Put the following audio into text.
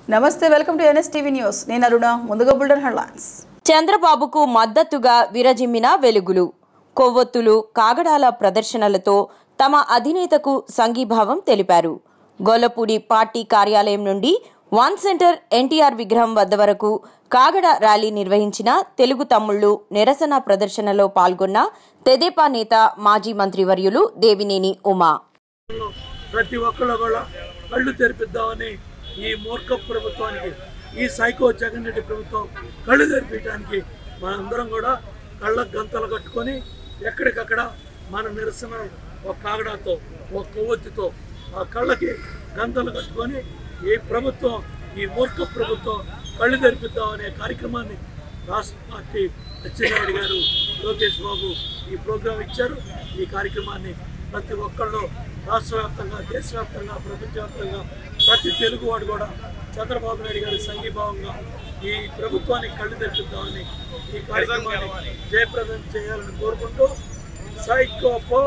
నమస్తే, welcome to NSTV news. నేను అరుణ. ముందుగా బుల్డన్ హెడ్లైన్స్. చంద్రబాబుకు మద్దతుగా విరజిమ్మిన వెలుగులు. కొవ్వొత్తులు, కాగడాల ప్రదర్శనలతో తమ అధినేతకు సంఘీభావం తెలిపారు. గొల్లపూడి పార్టీ కార్యాలయం నుండి వన్ సెంటర్ ఎన్టీఆర్ విగ్రహం వద్ద వరకు కాగడ ర్యాలీ నిర్వహించిన తెలుగు తమ్ముళ్లు నిరసన ప్రదర్శనలో పాల్గొన్న తెదేపా నేత మాజీ మంత్రివర్యులు దేవినేని ఉమా. ప్రతి ఒక్కళ్ళు కూడా కళ్ళు తెరిపిద్దామని ఈ మూర్ఖ ప్రభుత్వానికి, ఈ సైకో జగన్ రెడ్డి ప్రభుత్వం కళ్ళు తెరిపించడానికి మనందరం కూడా కళ్ళకు గంతలు కట్టుకొని ఎక్కడికక్కడ మన నిరసన ఒక కాగడాతో, ఒక కొవ్వొత్తితో ఆ కళ్ళకి గంతలు కట్టుకొని ఈ ప్రభుత్వం, ఈ మూర్ఖ ప్రభుత్వం కళ్ళు తెరిపిద్దామనే కార్యక్రమాన్ని రాష్ట్ర పార్టీ అచ్చెన్నాయుడు గారు, లోకేష్ బాబు ఈ ప్రోగ్రాం ఇచ్చారు. ఈ కార్యక్రమాన్ని ప్రతి ఒక్కళ్ళు రాష్ట్ర వ్యాప్తంగా, దేశవ్యాప్తంగా, ప్రపంచవ్యాప్తంగా ప్రతి తెలుగువాడు కూడా చంద్రబాబు నాయుడు గారి సంఘీభావంగా ఈ ప్రభుత్వానికి కళ్ళు తెరిపిద్దామని ఈ కార్యక్రమాన్ని జయప్రదం చేయాలని కోరుకుంటూ సైకో